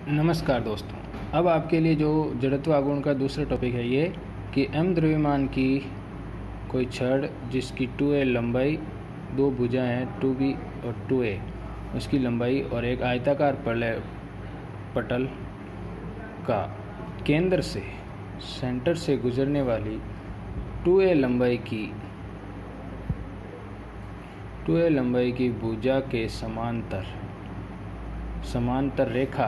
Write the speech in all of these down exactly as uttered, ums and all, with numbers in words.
नमस्कार दोस्तों। अब आपके लिए जो जड़त्व आघूर्ण का दूसरा टॉपिक है ये कि एम द्रव्यमान की कोई छड़ जिसकी टू ए लंबाई, दो भुजाएं हैं टू बी और टू ए, उसकी लंबाई और एक आयताकार पटल का केंद्र से सेंटर से गुजरने वाली टू ए लंबाई की टू ए लंबाई की भुजा के समांतर समांतर रेखा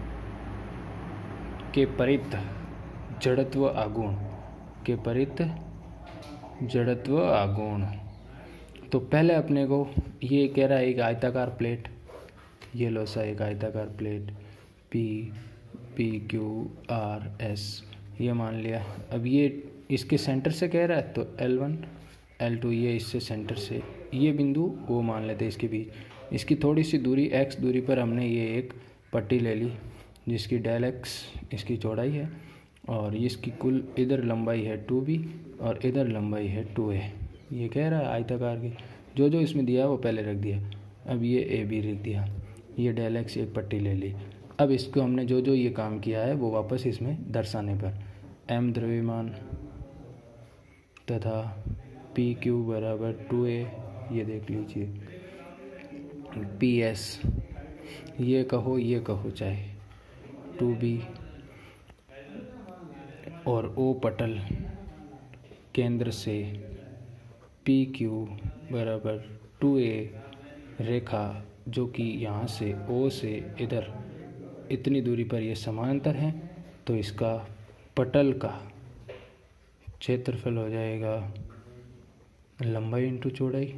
के परित जड़त्व आघूर्ण के परित जड़त्व आघूर्ण। तो पहले अपने को ये कह रहा है एक आयताकार प्लेट, ये लो सा एक आयताकार plate P P Q R S ये मान लिया। अब ये इसके सेंटर से कह रहा है तो एल वन एल टू ये इससे सेंटर से ये बिंदु वो मान लेते हैं इसके बीच। इसकी थोड़ी सी दूरी एक्स दूरी पर हमने ये एक पट्टी ले ली जिसकी डेल एक्स इसकी चौड़ाई है और इसकी कुल इधर लंबाई है टू बी और इधर लंबाई है टू ए। ये कह रहा है आयताकार की जो जो इसमें दिया वो पहले रख दिया। अब ये ए बी रख दिया, ये डेल एक्स एक पट्टी ले ली। अब इसको हमने जो जो ये काम किया है वो वापस इसमें दर्शाने पर एम द्रव्यमान तथा पी क्यू बराबर टू ए, ये देख लीजिए पी एस ये कहो ये कहो चाहे टू बी और ओ पटल केंद्र से पी क्यू बराबर टू ए रेखा जो कि यहाँ से ओ से इधर इतनी दूरी पर ये समांतर है, तो इसका पटल का क्षेत्रफल हो जाएगा लंबाई इंटू चौड़ाई,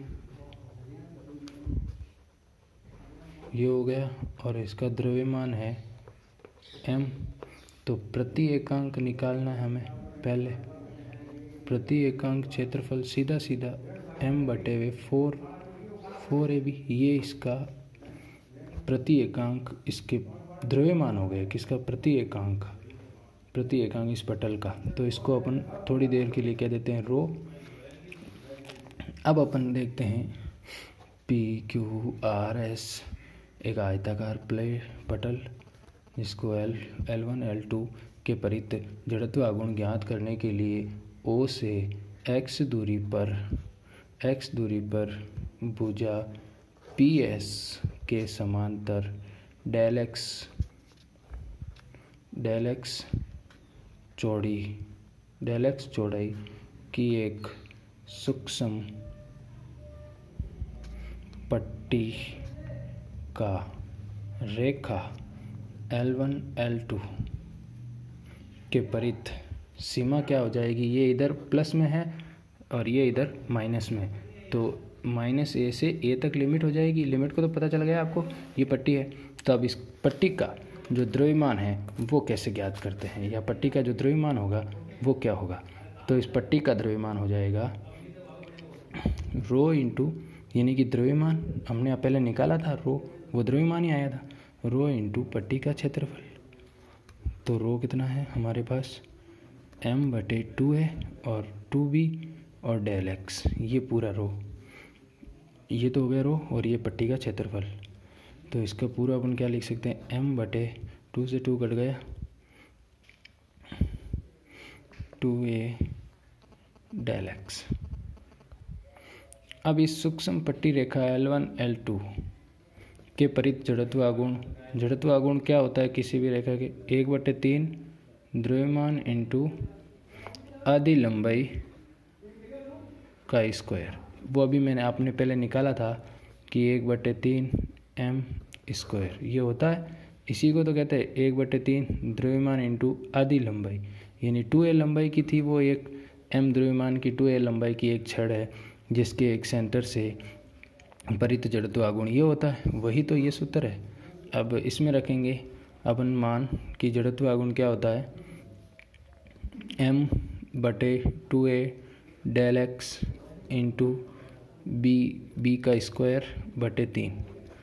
ये हो गया। और इसका द्रव्यमान है एम। तो प्रति एकांक निकालना है हमें पहले। प्रति एकांक क्षेत्रफल सीधा सीधा एम बटे हुए फोर फोर ए बी, ये इसका प्रति एकांक इसके द्रव्यमान हो गया किसका प्रति एकांक प्रति एकांक इस पटल का। तो इसको अपन थोड़ी देर के लिए कह देते हैं रो। अब अपन देखते हैं पी क्यू आर एस एक आयताकार प्लेट पटल जिसको L L one L two के परित जड़त्व आघूर्ण ज्ञात करने के लिए ओ से एक्स दूरी पर एक्स दूरी पर भुजा पी एस के समांतर डेल एक्स डेल एक्स चौड़ी डेल एक्स चौड़ाई की एक सूक्ष्म पट्टी का रेखा एल वन एल टू के परित सीमा क्या हो जाएगी, ये इधर प्लस में है और ये इधर माइनस में, तो माइनस ए से ए तक लिमिट हो जाएगी। लिमिट को तो पता चल गया आपको, ये पट्टी है। तो अब इस पट्टी का जो द्रव्यमान है वो कैसे ज्ञात करते हैं, या पट्टी का जो द्रव्यमान होगा वो क्या होगा। तो इस पट्टी का द्रव्यमान हो जाएगा रो इंटू, यानी कि द्रव्यमान हमने पहले निकाला था रो, वो द्रव्यमान ही आया था, रो इंटू पट्टी का क्षेत्रफल। तो रो कितना है हमारे पास एम बटे टू ए और टू बी और डेल एक्स, ये पूरा रो, ये तो हो गया रो और ये पट्टी का क्षेत्रफल। तो इसका पूरा अपन क्या लिख सकते हैं, एम बटे टू से टू कट गया टू ए डेल एक्स। अब इस सूक्ष्म पट्टी रेखा एल वन एल टू के परित जड़त्व आघूर्ण जड़त्व आघूर्ण क्या होता है किसी भी रेखा के, एक बटे तीन द्रव्यमान इंटू आधी लंबाई का स्क्वायर। वो अभी मैंने आपने पहले निकाला था कि एक बटे तीन एम स्क्वायर ये होता है, इसी को तो कहते हैं एक बटे तीन द्रव्यमान इंटू आधी लंबाई, यानी टू ए लंबाई की थी वो एक एम द्रव्यमान की टू ए लंबाई की एक छड़ है जिसके एक सेंटर से परित जड़त्व आघूर्ण ये होता है, वही तो ये सूत्र है। अब इसमें रखेंगे अपन मान कि जड़त्व आघूर्ण क्या होता है, एम बटे two A del X into B B का स्क्वायर बटे तीन।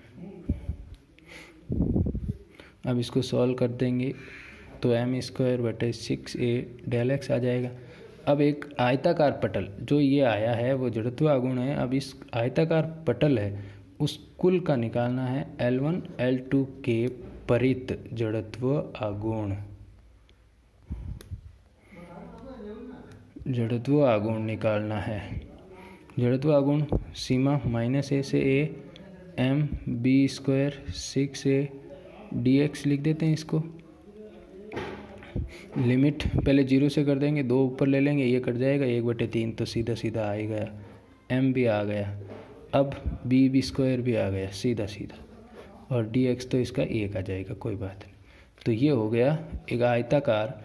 अब इसको सॉल्व कर देंगे तो एम स्क्वायर बटे सिक्स ए डेल एक्स आ जाएगा। अब एक आयताकार पटल जो ये आया है वो जड़त्व आघूर्ण है। अब इस आयताकार पटल है उस कुल का निकालना है एल वन एल टू के परित जड़त्व आघूर्ण, जड़त्व आघूर्ण निकालना है। जड़त्व आघूर्ण सीमा माइनस ए से A, M B square six A D X लिख देते हैं इसको। लिमिट पहले जीरो से कर देंगे, दो ऊपर ले लेंगे, ये कट जाएगा, एक बटे तीन तो सीधा सीधा आ ही गया, एम भी आ गया, अब बी बी स्क्वायर भी आ गया सीधा सीधा, और डी एक्स तो इसका एक आ जाएगा, कोई बात नहीं। तो ये हो गया एक आयताकार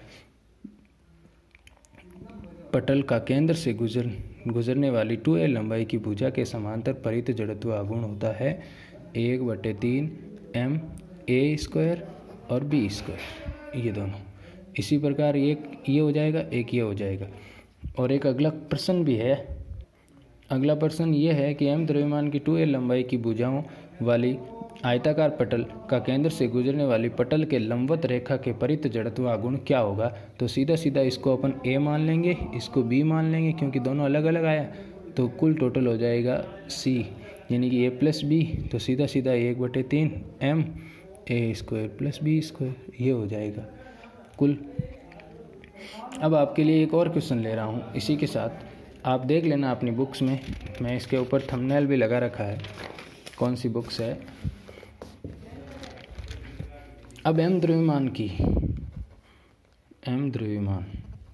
पटल का केंद्र से गुजर गुजरने वाली टू एल लंबाई की भुजा के समांतर परित जड़त्व आघूर्ण होता है एक बटे तीन एम ए स्क्वायर और बी स्क्वायर, ये दोनों। इसी प्रकार एक ये हो जाएगा, एक ये हो जाएगा। और एक अगला प्रश्न भी है। अगला प्रश्न ये है कि एम द्रव्यमान की टू एल लंबाई की भुजाओं वाली आयताकार पटल का केंद्र से गुजरने वाली पटल के लंबवत रेखा के परित जड़त्व आघूर्ण क्या होगा। तो सीधा सीधा इसको अपन ए मान लेंगे, इसको बी मान लेंगे, क्योंकि दोनों अलग अलग आया, तो कुल टोटल हो जाएगा सी, यानी कि ए प्लस बी। तो सीधा सीधा एक बटे तीन M A square plus B square, ये हो जाएगा कुल। अब आपके लिए एक और क्वेश्चन ले रहा हूँ, इसी के साथ आप देख लेना अपनी बुक्स में, मैं इसके ऊपर थंबनेल भी लगा रखा है, कौन सी बुक्स है। अब एम द्रव्यमान की एम द्रव्यमान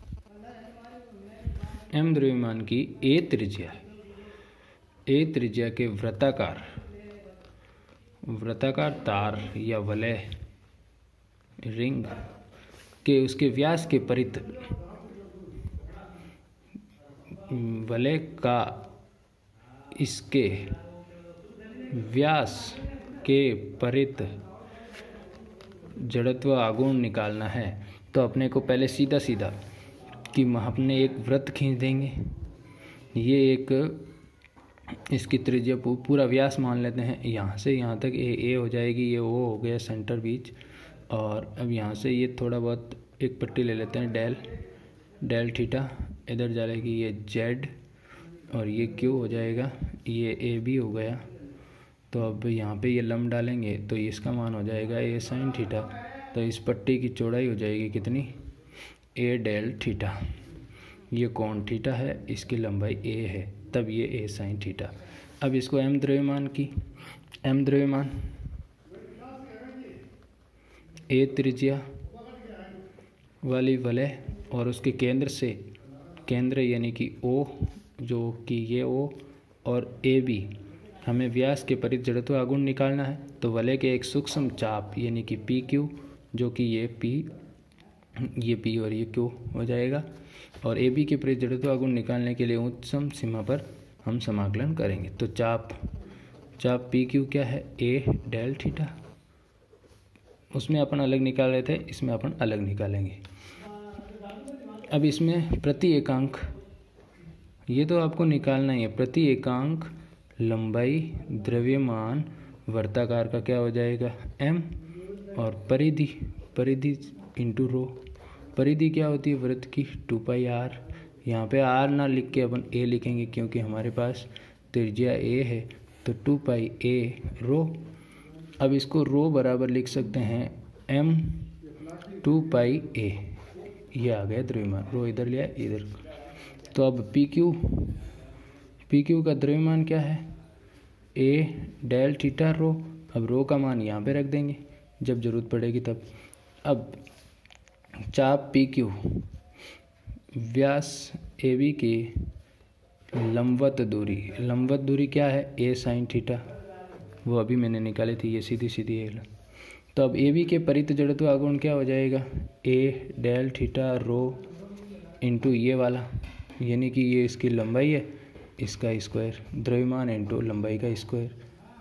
एम द्रव्यमान की ए त्रिज्या ए त्रिज्या के वृत्ताकार वृत्ताकार तार या वलय रिंग के उसके व्यास के परित वलय का इसके व्यास के परित जड़त्व आघूर्ण निकालना है। तो अपने को पहले सीधा सीधा कि अपने एक वृत्त खींच देंगे, ये एक इसकी त्रिज्या पूरा व्यास मान लेते हैं, यहाँ से यहाँ तक ए ए हो जाएगी, ये ओ हो गया सेंटर बीच। और अब यहाँ से ये थोड़ा बहुत एक पट्टी ले लेते हैं, डेल डेल थीटा, इधर जाएगी ये जेड और ये क्यू हो जाएगा, ये ए बी हो गया। तो अब यहाँ पे ये लंब डालेंगे तो इसका मान हो जाएगा ए साइन थीटा। तो इस पट्टी की चौड़ाई हो जाएगी कितनी, ए डेल थीटा। ये कोण थीटा है, इसकी लंबाई ए है, तब ये ए साइन थीटा। अब इसको एम द्रव्यमान की एम द्रव्यमान ए त्रिज्या वाली वलय और उसके केंद्र से केंद्र यानी कि ओ, जो कि ये ओ और ए बी, हमें व्यास के परित जड़त्व आघूर्ण निकालना है। तो वलय के एक सूक्ष्म चाप यानी कि पी क्यू, जो कि ये पी ये पी और ये क्यू हो जाएगा। और ए बी के परित जड़त्व आघूर्ण निकालने के लिए उच्चतम सीमा पर हम समाकलन करेंगे। तो चाप चाप पी क्यू क्या है, ए डेल थीटा, उसमें अपन अलग निकाल रहे थे, इसमें अपन अलग निकालेंगे। अब इसमें प्रति एकांक, ये तो आपको निकालना ही है, प्रति एकांक लंबाई द्रव्यमान वर्ताकार का क्या हो जाएगा एम, और परिधि परिधि इंटू रो। परिधि क्या होती है वृत्त की, टू पाई आर। यहाँ पे आर ना लिख के अपन ए लिखेंगे, क्योंकि हमारे पास त्रिज्या ए है, तो टू पाई ए रो। अब इसको रो बराबर लिख सकते हैं एम टू पाई ए, ये आ गया द्रव्यमान, रो इधर लिया इधर। तो अब पी क्यू पी क्यू का द्रव्यमान क्या है, ए डेल थीटा रो। अब रो का मान यहाँ पे रख देंगे जब जरूरत पड़ेगी तब। अब चाप पी क्यू व्यास ए बी की लंबवत दूरी, लंबवत दूरी क्या है, ए साइन थीटा, वो अभी मैंने निकाली थी, ये सीधी सीधी है। तो अब ए बी के परित जड़त्व आघूर्ण क्या हो जाएगा, A del theta rho into ये वाला, यानी कि ये इसकी लंबाई है, इसका स्क्वायर, द्रव्यमान इंटू लंबाई का square,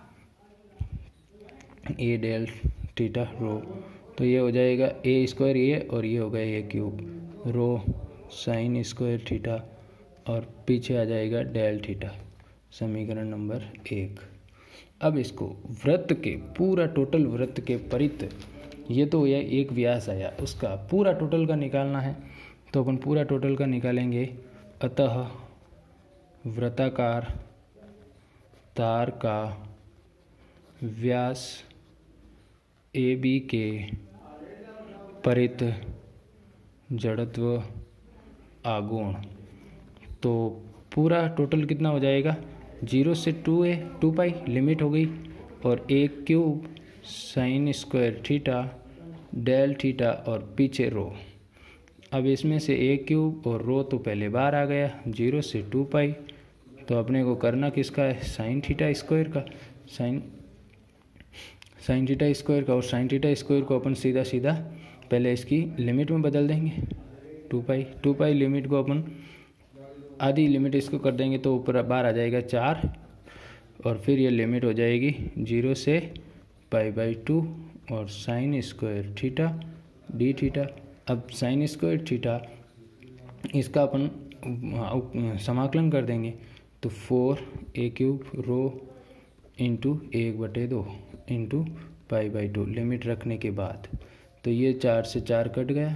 A del theta rho. तो ये हो जाएगा ए स्क्वायर ये, और ये हो गया A cube, rho sine square theta, और पीछे आ जाएगा डेल थीटा, समीकरण नंबर एक। अब इसको वृत्त के पूरा टोटल वृत्त के परित, ये तो ये एक व्यास आया, उसका पूरा टोटल का निकालना है। तो अपन पूरा टोटल का निकालेंगे। अतः वृत्ताकार तार का व्यास ए बी के परित जड़त्व आघूर्ण। तो पूरा टोटल कितना हो जाएगा, जीरो से two A two pi limit हो गई, और A cube sine square theta del theta और पीछे रो। अब इसमें से ए क्यूब और रो तो पहले बाहर आ गया, जीरो से टू पाई, तो अपने को करना किसका है, साइन थीटा स्क्वायर का, साइन साइन थीटा स्क्वायर का। और साइन थीटा स्क्वायर को अपन सीधा सीधा पहले इसकी लिमिट में बदल देंगे, two pi two pi limit को अपन आधी लिमिट इसको कर देंगे तो ऊपर बाहर आ जाएगा चार, और फिर ये लिमिट हो जाएगी जीरो से पाई बाई टू और sine square theta D theta. अब साइन स्क्वायर थीटा इसका अपन समाकलन कर देंगे तो four A cube rho into एक बटे दो into pi by two limit रखने के बाद, तो ये चार से चार कट गया,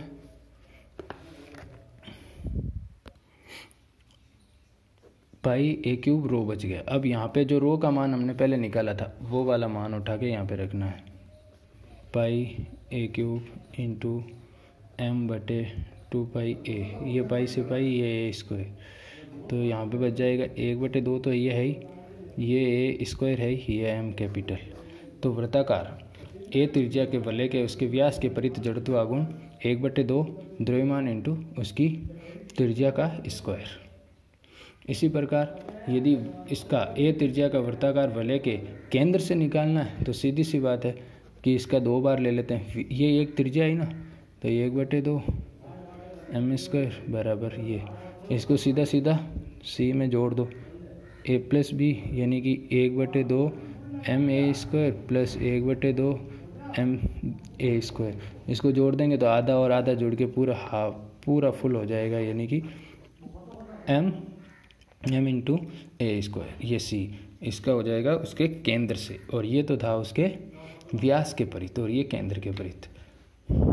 पाई ए क्यूब रो बच गया। अब यहाँ पे जो रो का मान हमने पहले निकाला था वो वाला मान उठा के यहाँ पे रखना है, pi A cube into M बटे टू पाई ए, ये पाई से पाई ये ए स्क्वायर, तो यहाँ पे बच जाएगा एक बटे दो, तो ये है ही, ये ए स्क्वायर है, ये एम कैपिटल। तो वृत्ताकार ए त्रिज्या के वलय के उसके व्यास के परित जड़त्व आघूर्ण एक बटे दो द्रव्यमान इंटू उसकी त्रिज्या का स्क्वायर। इसी प्रकार यदि इसका ए त्रिज्या का वृत्ताकार वलय के केंद्र से निकालना है तो सीधी सी बात है कि इसका दो बार ले लेते हैं, ये एक त्रिज्या है ना, तो ये एक बटे दो एम स्क्वायर बराबर ये, इसको सीधा सीधा सी में जोड़ दो, ए प्लस बी यानी कि एक बटे दो एम ए स्क्वायर प्लस एक बटे दो एम ए स्क्वायर, इसको जोड़ देंगे तो आधा और आधा जुड़ के पूरा हाफ पूरा फुल हो जाएगा, यानी कि M M into A square, ये सी इसका हो जाएगा उसके केंद्र से, और ये तो था उसके व्यास के परित और ये केंद्र के परित।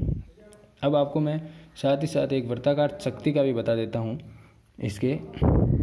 अब आपको मैं साथ ही साथ एक वृत्ताकार शक्ति का भी बता देता हूँ। इसके